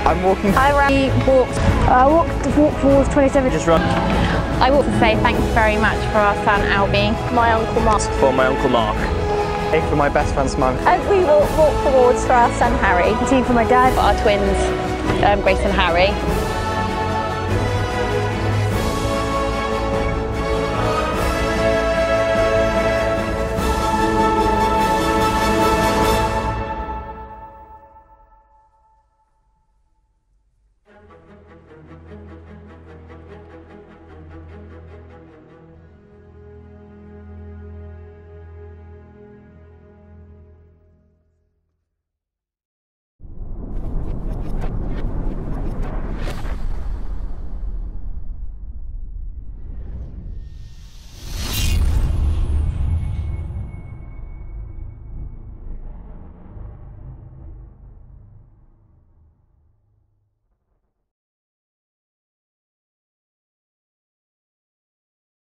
I'm walking. I walked towards 27. Just run. I walked to say thank you very much for our son Albie. My uncle Mark. For my uncle Mark. Hey, for my best friend's mum. And we walk towards for our son Harry. Team for my dad. For our twins, Grace and Harry.